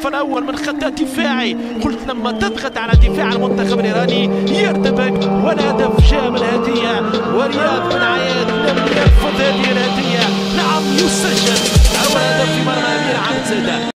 الهدف الاول من خط دفاعي. قلت لما تضغط على دفاع المنتخب الايراني يرتبك، والهدف جاء من هذه